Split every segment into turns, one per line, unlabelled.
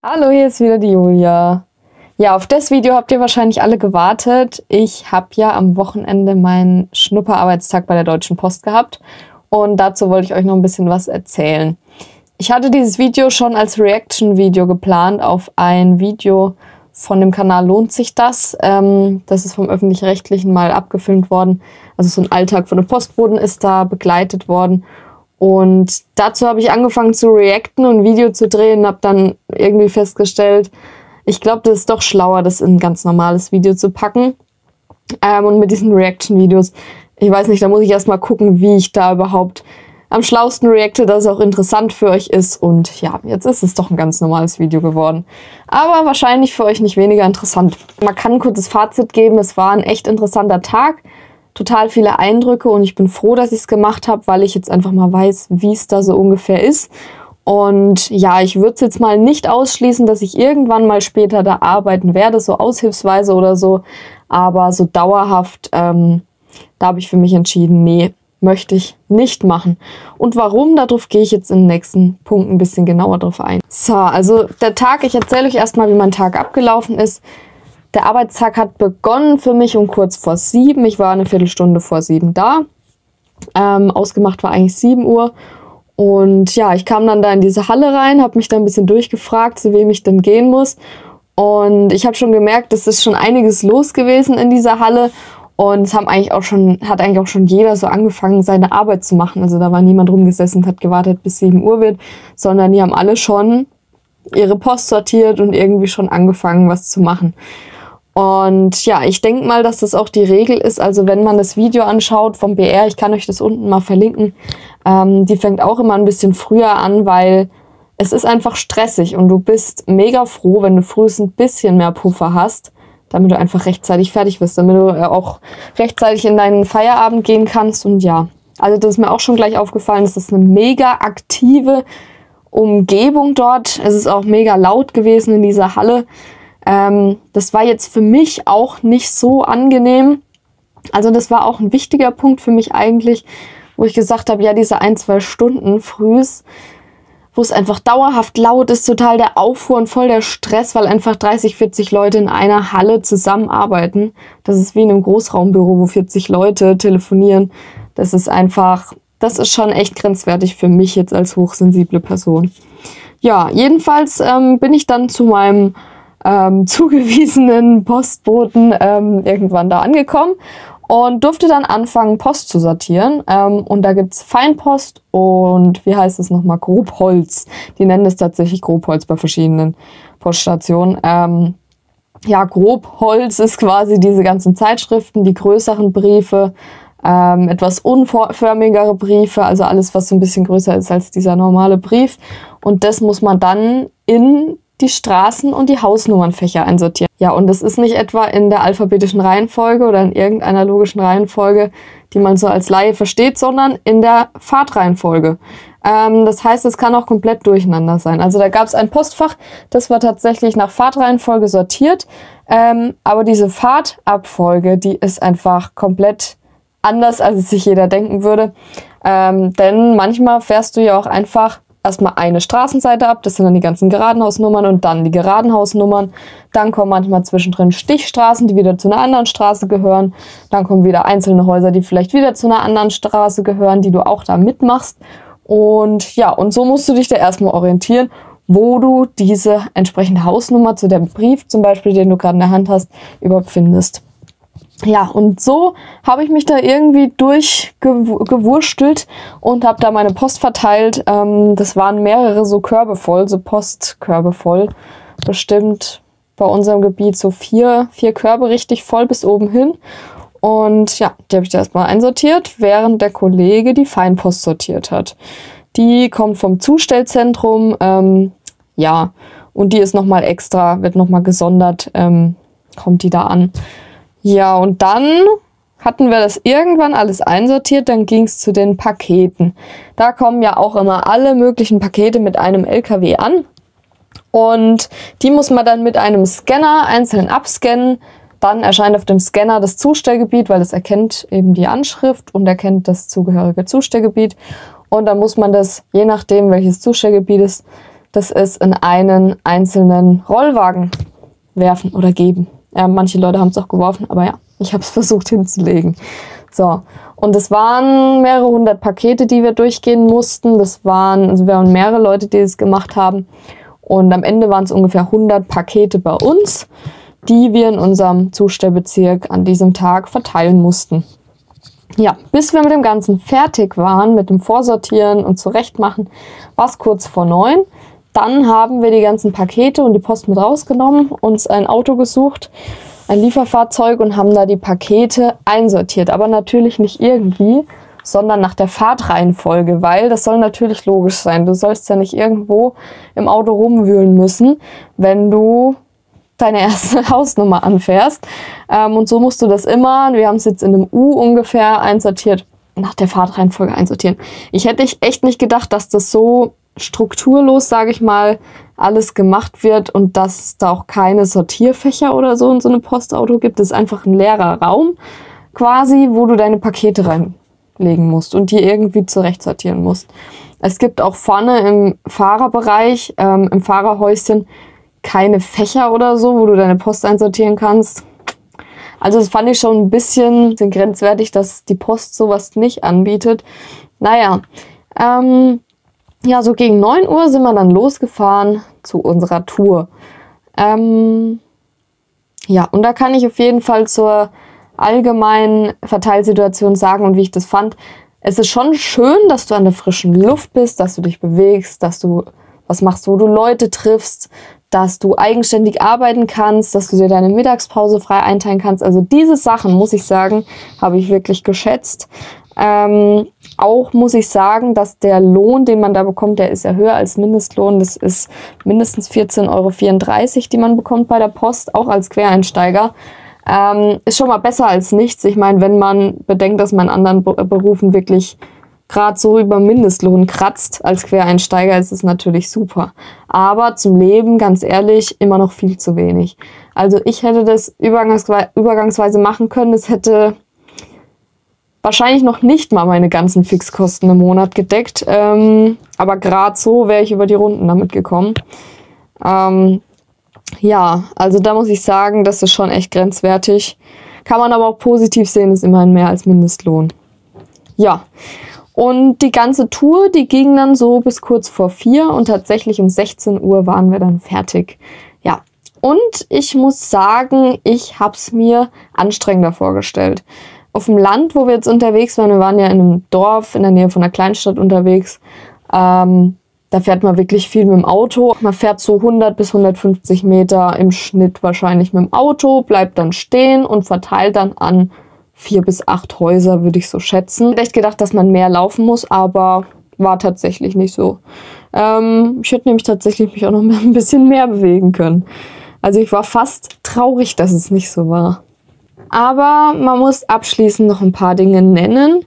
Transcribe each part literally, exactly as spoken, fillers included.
Hallo, hier ist wieder die Julia. Ja, auf das Video habt ihr wahrscheinlich alle gewartet. Ich habe ja am Wochenende meinen Schnupperarbeitstag bei der Deutschen Post gehabt und dazu wollte ich euch noch ein bisschen was erzählen. Ich hatte dieses Video schon als Reaction-Video geplant auf ein Video von dem Kanal Lohnt sich das? Ähm, das ist vom Öffentlich-Rechtlichen mal abgefilmt worden. Also so ein Alltag von einem Postboten ist da begleitet worden. Und dazu habe ich angefangen zu reacten und ein Video zu drehen, habe dann irgendwie festgestellt, ich glaube, das ist doch schlauer, das in ein ganz normales Video zu packen. Ähm, und mit diesen Reaction-Videos, ich weiß nicht, da muss ich erstmal gucken, wie ich da überhaupt am schlausten reacte, dass es auch interessant für euch ist. Und ja, jetzt ist es doch ein ganz normales Video geworden. Aber wahrscheinlich für euch nicht weniger interessant. Man kann ein kurzes Fazit geben, es war ein echt interessanter Tag. Total viele Eindrücke und ich bin froh, dass ich es gemacht habe, weil ich jetzt einfach mal weiß, wie es da so ungefähr ist. Und ja, ich würde es jetzt mal nicht ausschließen, dass ich irgendwann mal später da arbeiten werde, so aushilfsweise oder so. Aber so dauerhaft, ähm, da habe ich für mich entschieden, nee, möchte ich nicht machen. Und warum, darauf gehe ich jetzt im nächsten Punkt ein bisschen genauer drauf ein. So, also der Tag, ich erzähle euch erstmal, wie mein Tag abgelaufen ist. Der Arbeitstag hat begonnen für mich um kurz vor sieben. Ich war eine Viertelstunde vor sieben da. Ähm, ausgemacht war eigentlich sieben Uhr. Und ja, ich kam dann da in diese Halle rein, habe mich da ein bisschen durchgefragt, zu wem ich denn gehen muss. Und ich habe schon gemerkt, es ist schon einiges los gewesen in dieser Halle. Und es haben eigentlich auch schon, hat eigentlich auch schon jeder so angefangen, seine Arbeit zu machen. Also da war niemand rumgesessen und hat gewartet, bis sieben Uhr wird, sondern die haben alle schon ihre Post sortiert und irgendwie schon angefangen, was zu machen. Und ja, ich denke mal, dass das auch die Regel ist. Also wenn man das Video anschaut vom B R, ich kann euch das unten mal verlinken, ähm, die fängt auch immer ein bisschen früher an, weil es ist einfach stressig und du bist mega froh, wenn du frühestens ein bisschen mehr Puffer hast, damit du einfach rechtzeitig fertig bist, damit du äh, auch rechtzeitig in deinen Feierabend gehen kannst. Und ja, also das ist mir auch schon gleich aufgefallen, das ist eine mega aktive Umgebung dort. Es ist auch mega laut gewesen in dieser Halle. Ähm, das war jetzt für mich auch nicht so angenehm. Also das war auch ein wichtiger Punkt für mich eigentlich, wo ich gesagt habe, ja, diese ein, zwei Stunden frühs, wo es einfach dauerhaft laut ist, total der Aufruhr und voll der Stress, weil einfach dreißig, vierzig Leute in einer Halle zusammenarbeiten. Das ist wie in einem Großraumbüro, wo vierzig Leute telefonieren. Das ist einfach, das ist schon echt grenzwertig für mich jetzt als hochsensible Person. Ja, jedenfalls ähm, bin ich dann zu meinem Ähm, zugewiesenen Postboten ähm, irgendwann da angekommen und durfte dann anfangen, Post zu sortieren. Ähm, und da gibt es Feinpost und, wie heißt es nochmal, Grobholz. Die nennen es tatsächlich Grobholz bei verschiedenen Poststationen. Ähm, ja, Grobholz ist quasi diese ganzen Zeitschriften, die größeren Briefe, ähm, etwas unförmigere Briefe, also alles, was so ein bisschen größer ist als dieser normale Brief. Und das muss man dann in die Straßen- und die Hausnummernfächer einsortieren. Ja, und das ist nicht etwa in der alphabetischen Reihenfolge oder in irgendeiner logischen Reihenfolge, die man so als Laie versteht, sondern in der Fahrtreihenfolge. Ähm, das heißt, es kann auch komplett durcheinander sein. Also da gab es ein Postfach, das war tatsächlich nach Fahrtreihenfolge sortiert, ähm, aber diese Fahrtabfolge, die ist einfach komplett anders, als es sich jeder denken würde. Ähm, denn manchmal fährst du ja auch einfach erstmal eine Straßenseite ab, das sind dann die ganzen Geradenhausnummern und dann die Geradenhausnummern. Dann kommen manchmal zwischendrin Stichstraßen, die wieder zu einer anderen Straße gehören. Dann kommen wieder einzelne Häuser, die vielleicht wieder zu einer anderen Straße gehören, die du auch da mitmachst. Und ja, und so musst du dich da erstmal orientieren, wo du diese entsprechende Hausnummer zu dem Brief zum Beispiel, den du gerade in der Hand hast, überhaupt findest. Ja, und so habe ich mich da irgendwie durchgewurstelt und habe da meine Post verteilt. Ähm, das waren mehrere so Körbe voll, so Postkörbe voll. Bestimmt bei unserem Gebiet so vier, vier Körbe richtig voll bis oben hin. Und ja, die habe ich da erstmal einsortiert, während der Kollege die Feinpost sortiert hat. Die kommt vom Zustellzentrum, ähm, ja, und die ist nochmal extra, wird nochmal gesondert, ähm, kommt die da an. Ja, und dann hatten wir das irgendwann alles einsortiert, dann ging es zu den Paketen. Da kommen ja auch immer alle möglichen Pakete mit einem L K W an und die muss man dann mit einem Scanner einzeln abscannen. Dann erscheint auf dem Scanner das Zustellgebiet, weil es erkennt eben die Anschrift und erkennt das zugehörige Zustellgebiet. Und dann muss man das, je nachdem welches Zustellgebiet ist, das ist in einen einzelnen Rollwagen werfen oder geben. Ja, manche Leute haben es auch geworfen, aber ja, ich habe es versucht hinzulegen. So, und es waren mehrere hundert Pakete, die wir durchgehen mussten. Das waren, also wir waren mehrere Leute, die das gemacht haben. Und am Ende waren es ungefähr hundert Pakete bei uns, die wir in unserem Zustellbezirk an diesem Tag verteilen mussten. Ja, bis wir mit dem Ganzen fertig waren, mit dem Vorsortieren und Zurechtmachen, war es kurz vor neun. Dann haben wir die ganzen Pakete und die Post mit rausgenommen, uns ein Auto gesucht, ein Lieferfahrzeug und haben da die Pakete einsortiert. Aber natürlich nicht irgendwie, sondern nach der Fahrtreihenfolge, weil das soll natürlich logisch sein. Du sollst ja nicht irgendwo im Auto rumwühlen müssen, wenn du deine erste Hausnummer anfährst. Ähm, und so musst du das immer, wir haben es jetzt in einem U ungefähr einsortiert, nach der Fahrtreihenfolge einsortieren. Ich hätte echt nicht gedacht, dass das so strukturlos, sage ich mal, alles gemacht wird und dass es da auch keine Sortierfächer oder so in so einem Postauto gibt. Es ist einfach ein leerer Raum quasi, wo du deine Pakete reinlegen musst und die irgendwie zurecht sortieren musst. Es gibt auch vorne im Fahrerbereich, ähm, im Fahrerhäuschen, keine Fächer oder so, wo du deine Post einsortieren kannst. Also das fand ich schon ein bisschen grenzwertig, dass die Post sowas nicht anbietet. Naja, ähm, ja, so gegen neun Uhr sind wir dann losgefahren zu unserer Tour. Ähm, ja, und da kann ich auf jeden Fall zur allgemeinen Verteilsituation sagen und wie ich das fand. Es ist schon schön, dass du an der frischen Luft bist, dass du dich bewegst, dass du was machst, wo du Leute triffst, dass du eigenständig arbeiten kannst, dass du dir deine Mittagspause frei einteilen kannst. Also diese Sachen, muss ich sagen, habe ich wirklich geschätzt. Ähm, auch muss ich sagen, dass der Lohn, den man da bekommt, der ist ja höher als Mindestlohn. Das ist mindestens vierzehn Euro vierunddreißig, die man bekommt bei der Post, auch als Quereinsteiger. Ähm, ist schon mal besser als nichts. Ich meine, wenn man bedenkt, dass man in anderen Be- Berufen wirklich gerade so über Mindestlohn kratzt als Quereinsteiger, ist es natürlich super. Aber zum Leben, ganz ehrlich, immer noch viel zu wenig. Also ich hätte das übergangswe- übergangsweise machen können. Das hätte wahrscheinlich noch nicht mal meine ganzen Fixkosten im Monat gedeckt. Ähm, aber gerade so wäre ich über die Runden damit gekommen. Ähm, ja, also da muss ich sagen, das ist schon echt grenzwertig. Kann man aber auch positiv sehen, ist immerhin mehr als Mindestlohn. Ja, und die ganze Tour, die ging dann so bis kurz vor vier und tatsächlich um sechzehn Uhr waren wir dann fertig. Ja, und ich muss sagen, ich habe es mir anstrengender vorgestellt. Auf dem Land, wo wir jetzt unterwegs waren, wir waren ja in einem Dorf in der Nähe von einer Kleinstadt unterwegs, ähm, da fährt man wirklich viel mit dem Auto. Man fährt so hundert bis hundertfünfzig Meter im Schnitt wahrscheinlich mit dem Auto, bleibt dann stehen und verteilt dann an vier bis acht Häuser, würde ich so schätzen. Ich hätte echt gedacht, dass man mehr laufen muss, aber war tatsächlich nicht so. Ähm, ich hätte nämlich tatsächlich mich auch noch ein bisschen mehr bewegen können. Also ich war fast traurig, dass es nicht so war. Aber man muss abschließend noch ein paar Dinge nennen,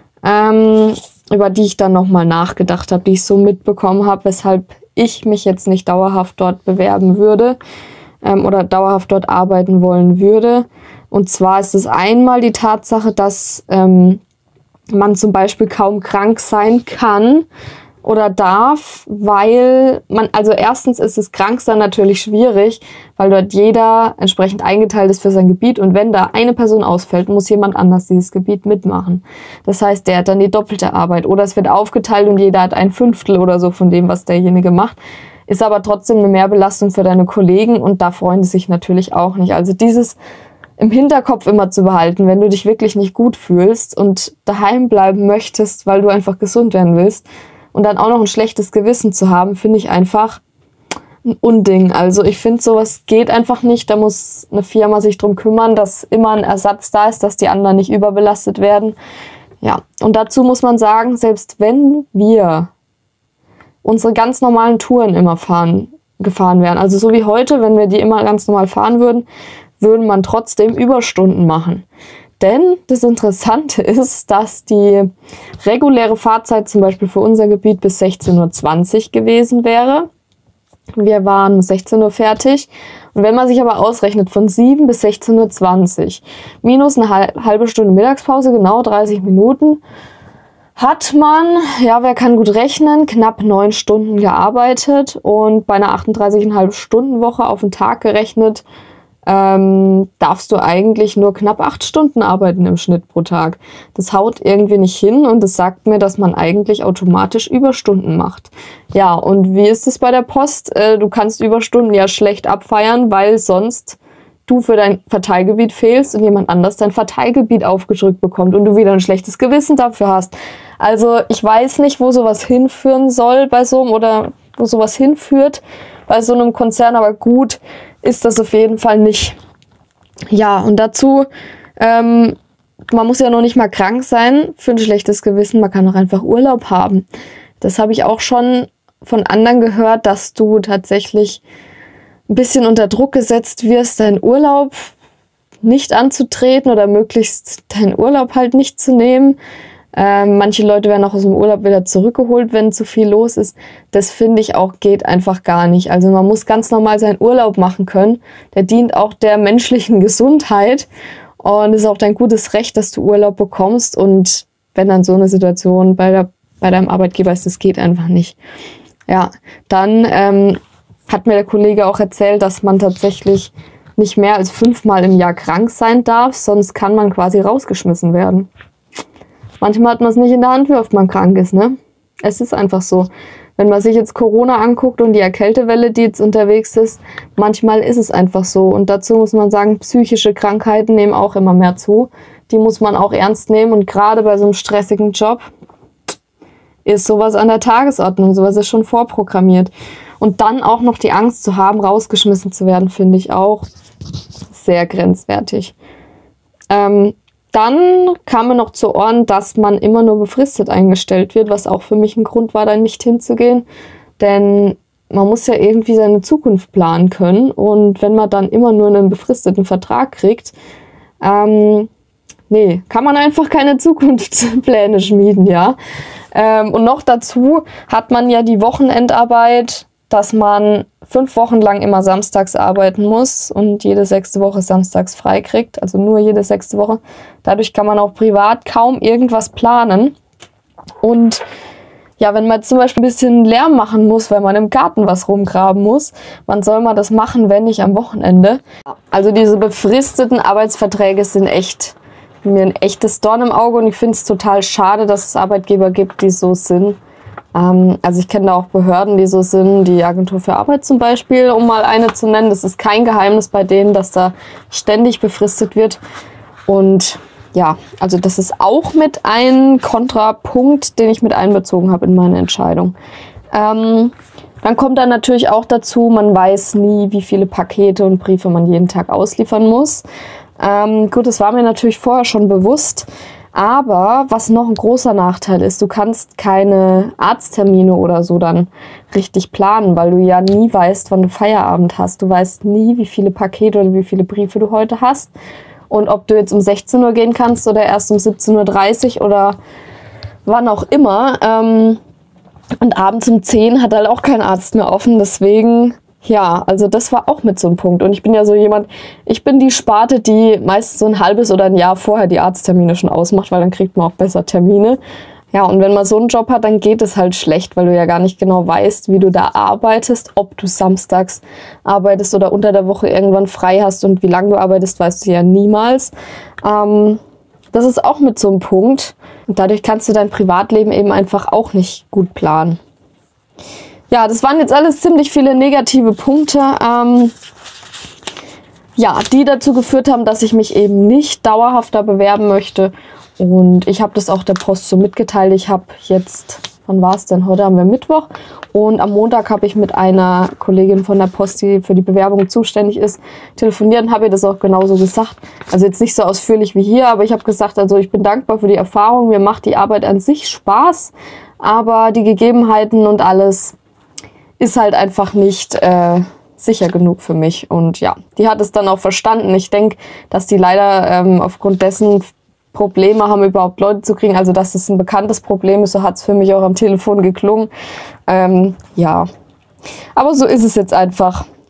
ähm, über die ich dann nochmal nachgedacht habe, die ich so mitbekommen habe, weshalb ich mich jetzt nicht dauerhaft dort bewerben würde ähm, oder dauerhaft dort arbeiten wollen würde. Und zwar ist es einmal die Tatsache, dass ähm, man zum Beispiel kaum krank sein kann oder darf, weil man, also erstens ist es Kranksein natürlich schwierig, weil dort jeder entsprechend eingeteilt ist für sein Gebiet und wenn da eine Person ausfällt, muss jemand anders dieses Gebiet mitmachen. Das heißt, der hat dann die doppelte Arbeit oder es wird aufgeteilt und jeder hat ein Fünftel oder so von dem, was derjenige macht. Ist aber trotzdem eine Mehrbelastung für deine Kollegen und da freuen sie sich natürlich auch nicht. Also dieses im Hinterkopf immer zu behalten, wenn du dich wirklich nicht gut fühlst und daheim bleiben möchtest, weil du einfach gesund werden willst und dann auch noch ein schlechtes Gewissen zu haben, finde ich einfach ein Unding. Also ich finde, sowas geht einfach nicht. Da muss eine Firma sich drum kümmern, dass immer ein Ersatz da ist, dass die anderen nicht überbelastet werden. Ja, und dazu muss man sagen, selbst wenn wir unsere ganz normalen Touren immer fahren, gefahren wären, also so wie heute, wenn wir die immer ganz normal fahren würden, würden man trotzdem Überstunden machen. Denn das Interessante ist, dass die reguläre Fahrzeit zum Beispiel für unser Gebiet bis sechzehn Uhr zwanzig gewesen wäre. Wir waren um sechzehn Uhr fertig. Und wenn man sich aber ausrechnet von sieben bis sechzehn Uhr zwanzig, minus eine halbe Stunde Mittagspause, genau dreißig Minuten, hat man, ja, wer kann gut rechnen, knapp neun Stunden gearbeitet und bei einer achtunddreißig Komma fünf Stunden Woche auf den Tag gerechnet, ähm, darfst du eigentlich nur knapp acht Stunden arbeiten im Schnitt pro Tag. Das haut irgendwie nicht hin und das sagt mir, dass man eigentlich automatisch Überstunden macht. Ja, und wie ist es bei der Post? Äh, du kannst Überstunden ja schlecht abfeiern, weil sonst du für dein Verteilgebiet fehlst und jemand anders dein Verteilgebiet aufgedrückt bekommt und du wieder ein schlechtes Gewissen dafür hast. Also ich weiß nicht, wo sowas hinführen soll bei so einem oder wo sowas hinführt bei so einem Konzern, aber gut ist das auf jeden Fall nicht. Ja, und dazu, ähm, man muss ja noch nicht mal krank sein für ein schlechtes Gewissen, man kann auch einfach Urlaub haben. Das habe ich auch schon von anderen gehört, dass du tatsächlich ein bisschen unter Druck gesetzt wirst, deinen Urlaub nicht anzutreten oder möglichst deinen Urlaub halt nicht zu nehmen. Ähm, manche Leute werden auch aus dem Urlaub wieder zurückgeholt, wenn zu viel los ist. Das finde ich auch geht einfach gar nicht. Also man muss ganz normal seinen Urlaub machen können. Der dient auch der menschlichen Gesundheit und es ist auch dein gutes Recht, dass du Urlaub bekommst. Und wenn dann so eine Situation bei, der, bei deinem Arbeitgeber ist, das geht einfach nicht. Ja, dann ähm, hat mir der Kollege auch erzählt, dass man tatsächlich nicht mehr als fünfmal im Jahr krank sein darf, sonst kann man quasi rausgeschmissen werden. Manchmal hat man es nicht in der Hand, wie oft man krank ist, ne? Es ist einfach so. Wenn man sich jetzt Corona anguckt und die Erkältewelle, die jetzt unterwegs ist, manchmal ist es einfach so. Und dazu muss man sagen, psychische Krankheiten nehmen auch immer mehr zu. Die muss man auch ernst nehmen und gerade bei so einem stressigen Job ist sowas an der Tagesordnung, sowas ist schon vorprogrammiert. Und dann auch noch die Angst zu haben, rausgeschmissen zu werden, finde ich auch sehr grenzwertig. Ähm, dann kam mir noch zu Ohren, dass man immer nur befristet eingestellt wird, was auch für mich ein Grund war, da nicht hinzugehen. Denn man muss ja irgendwie seine Zukunft planen können. Und wenn man dann immer nur einen befristeten Vertrag kriegt, ähm, nee, kann man einfach keine Zukunftspläne schmieden, ja. Ähm, und noch dazu hat man ja die Wochenendarbeit, dass man fünf Wochen lang immer samstags arbeiten muss und jede sechste Woche samstags frei kriegt, also nur jede sechste Woche. Dadurch kann man auch privat kaum irgendwas planen. Und ja, wenn man zum Beispiel ein bisschen Lärm machen muss, weil man im Garten was rumgraben muss, wann soll man das machen, wenn nicht am Wochenende? Also diese befristeten Arbeitsverträge sind echt mir ein echtes Dorn im Auge und ich finde es total schade, dass es Arbeitgeber gibt, die so sind. Ähm, also ich kenne da auch Behörden, die so sind, die Agentur für Arbeit zum Beispiel, um mal eine zu nennen. Das ist kein Geheimnis bei denen, dass da ständig befristet wird. Und ja, also das ist auch mit ein Kontrapunkt, den ich mit einbezogen habe in meine Entscheidung. Ähm, dann kommt dann natürlich auch dazu, man weiß nie, wie viele Pakete und Briefe man jeden Tag ausliefern muss. Ähm, gut, das war mir natürlich vorher schon bewusst, aber was noch ein großer Nachteil ist, du kannst keine Arzttermine oder so dann richtig planen, weil du ja nie weißt, wann du Feierabend hast. Du weißt nie, wie viele Pakete oder wie viele Briefe du heute hast und ob du jetzt um sechzehn Uhr gehen kannst oder erst um siebzehn Uhr dreißig oder wann auch immer. Ähm, und abends um zehn hat halt auch kein Arzt mehr offen, deswegen... Ja, also das war auch mit so einem Punkt. Und ich bin ja so jemand, ich bin die Sparte, die meist so ein halbes oder ein Jahr vorher die Arzttermine schon ausmacht, weil dann kriegt man auch besser Termine. Ja, und wenn man so einen Job hat, dann geht es halt schlecht, weil du ja gar nicht genau weißt, wie du da arbeitest, ob du samstags arbeitest oder unter der Woche irgendwann frei hast und wie lange du arbeitest, weißt du ja niemals. Ähm, das ist auch mit so einem Punkt. Und dadurch kannst du dein Privatleben eben einfach auch nicht gut planen. Ja, das waren jetzt alles ziemlich viele negative Punkte, ähm, ja, die dazu geführt haben, dass ich mich eben nicht dauerhafter bewerben möchte. Und ich habe das auch der Post so mitgeteilt. Ich habe jetzt, wann war es denn? Heute haben wir Mittwoch. Und am Montag habe ich mit einer Kollegin von der Post, die für die Bewerbung zuständig ist, telefoniert und habe ihr das auch genauso gesagt. Also jetzt nicht so ausführlich wie hier, aber ich habe gesagt, also ich bin dankbar für die Erfahrung. Mir macht die Arbeit an sich Spaß, aber die Gegebenheiten und alles ist halt einfach nicht äh, sicher genug für mich. Und ja, die hat es dann auch verstanden. Ich denke, dass die leider ähm, aufgrund dessen Probleme haben, überhaupt Leute zu kriegen. Also, dass es ein bekanntes Problem ist, so hat es für mich auch am Telefon geklungen. Ähm, ja, aber so ist es jetzt einfach. Wie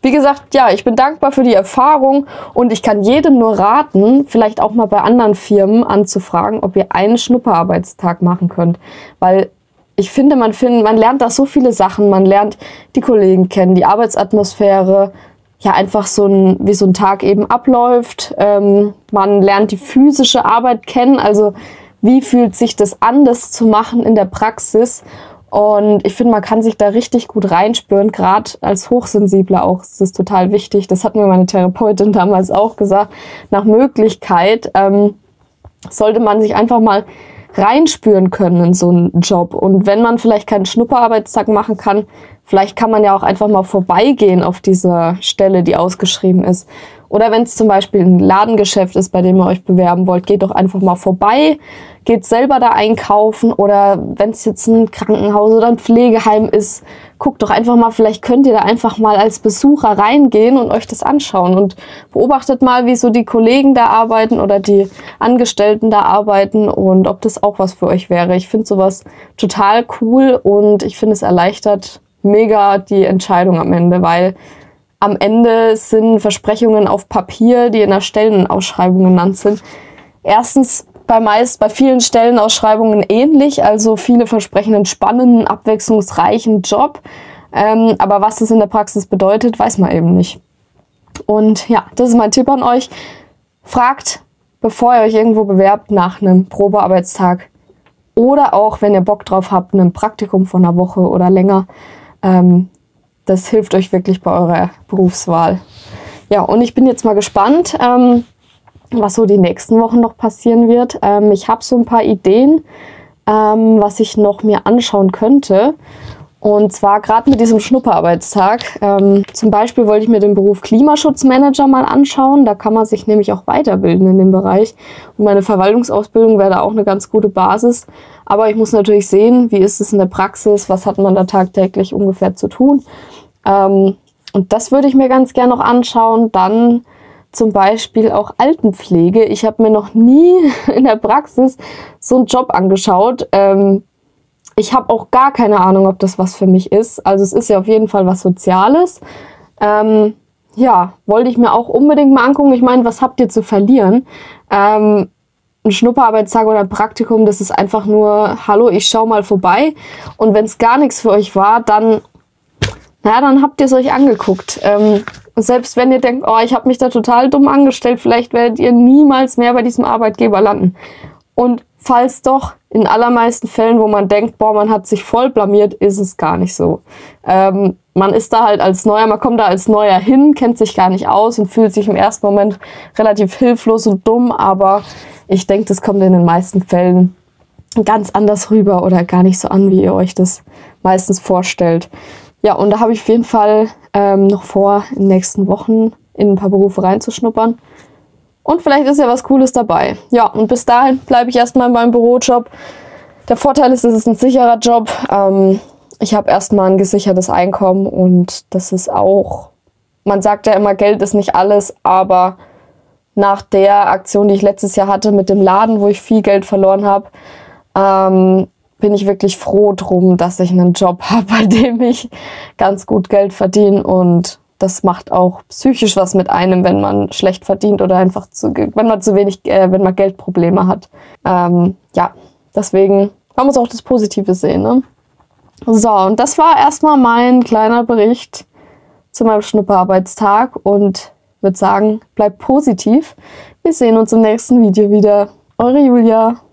wie gesagt, ja, ich bin dankbar für die Erfahrung und ich kann jedem nur raten, vielleicht auch mal bei anderen Firmen anzufragen, ob ihr einen Schnupperarbeitstag machen könnt. Weil ich finde, man, find, man lernt da so viele Sachen. Man lernt die Kollegen kennen, die Arbeitsatmosphäre, ja, einfach so ein, wie so ein Tag eben abläuft. Ähm, man lernt die physische Arbeit kennen, also wie fühlt sich das an, das zu machen in der Praxis. Und ich finde, man kann sich da richtig gut reinspüren, gerade als Hochsensibler auch. Das ist total wichtig. Das hat mir meine Therapeutin damals auch gesagt. Nach Möglichkeit ähm, sollte man sich einfach mal reinspüren können in so einen Job. Und wenn man vielleicht keinen Schnupperarbeitstag machen kann, vielleicht kann man ja auch einfach mal vorbeigehen auf dieser Stelle, die ausgeschrieben ist. Oder wenn es zum Beispiel ein Ladengeschäft ist, bei dem ihr euch bewerben wollt, geht doch einfach mal vorbei, geht selber da einkaufen. Oder wenn es jetzt ein Krankenhaus oder ein Pflegeheim ist, guckt doch einfach mal, vielleicht könnt ihr da einfach mal als Besucher reingehen und euch das anschauen. Und beobachtet mal, wie so die Kollegen da arbeiten oder die Angestellten da arbeiten und ob das auch was für euch wäre. Ich finde sowas total cool und ich finde es erleichtert mega die Entscheidung am Ende, weil am Ende sind Versprechungen auf Papier, die in der Stellenausschreibung genannt sind, erstens bei meist bei vielen Stellenausschreibungen ähnlich, also viele versprechen einen spannenden, abwechslungsreichen Job, ähm, aber was das in der Praxis bedeutet, weiß man eben nicht. Und ja, das ist mein Tipp an euch. Fragt, bevor ihr euch irgendwo bewerbt, nach einem Probearbeitstag oder auch, wenn ihr Bock drauf habt, einem Praktikum von einer Woche oder länger. Ähm, Das hilft euch wirklich bei eurer Berufswahl. Ja, und ich bin jetzt mal gespannt, ähm, was so die nächsten Wochen noch passieren wird. Ähm, ich habe so ein paar Ideen, ähm, was ich noch mir anschauen könnte. Und zwar gerade mit diesem Schnupperarbeitstag. Ähm, zum Beispiel wollte ich mir den Beruf Klimaschutzmanager mal anschauen. Da kann man sich nämlich auch weiterbilden in dem Bereich. Und meine Verwaltungsausbildung wäre da auch eine ganz gute Basis. Aber ich muss natürlich sehen, wie ist es in der Praxis, was hat man da tagtäglich ungefähr zu tun. Ähm, und das würde ich mir ganz gerne noch anschauen. Dann zum Beispiel auch Altenpflege. Ich habe mir noch nie in der Praxis so einen Job angeschaut. Ähm, ich habe auch gar keine Ahnung, ob das was für mich ist. Also es ist ja auf jeden Fall was Soziales. Ähm, ja, wollte ich mir auch unbedingt mal angucken. Ich meine, was habt ihr zu verlieren? Ähm, ein Schnupperarbeitstag oder ein Praktikum, das ist einfach nur, hallo, ich schau mal vorbei. Und wenn es gar nichts für euch war, dann, na, dann habt ihr es euch angeguckt. Ähm, selbst wenn ihr denkt, oh, ich habe mich da total dumm angestellt, vielleicht werdet ihr niemals mehr bei diesem Arbeitgeber landen. Und falls doch, in allermeisten Fällen, wo man denkt, boah, man hat sich voll blamiert, ist es gar nicht so. Ähm, man ist da halt als Neuer, man kommt da als Neuer hin, kennt sich gar nicht aus und fühlt sich im ersten Moment relativ hilflos und dumm, aber ich denke, das kommt in den meisten Fällen ganz anders rüber oder gar nicht so an, wie ihr euch das meistens vorstellt. Ja, und da habe ich auf jeden Fall ähm, noch vor, in den nächsten Wochen in ein paar Berufe reinzuschnuppern. Und vielleicht ist ja was Cooles dabei. Ja, und bis dahin bleibe ich erstmal in meinem Bürojob. Der Vorteil ist, es ist ein sicherer Job. Ähm, ich habe erstmal ein gesichertes Einkommen und das ist auch, man sagt ja immer, Geld ist nicht alles, aber nach der Aktion, die ich letztes Jahr hatte mit dem Laden, wo ich viel Geld verloren habe, ähm, bin ich wirklich froh drum, dass ich einen Job habe, bei dem ich ganz gut Geld verdiene. Und das macht auch psychisch was mit einem, wenn man schlecht verdient oder einfach zu, wenn man zu wenig, äh, wenn man Geldprobleme hat. Ähm, ja, deswegen, man muss auch das Positive sehen, ne? So, und das war erstmal mein kleiner Bericht zu meinem Schnupperarbeitstag und würde sagen, bleibt positiv. Wir sehen uns im nächsten Video wieder. Eure Julia.